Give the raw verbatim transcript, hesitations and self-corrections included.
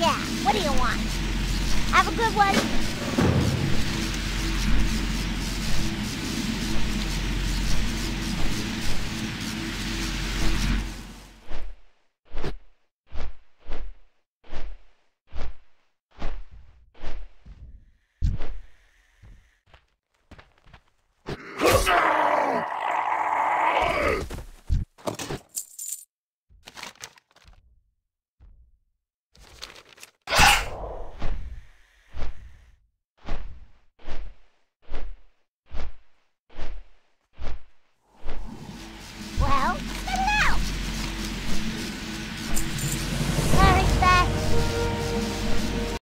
Yeah, what do you want? Have a good one.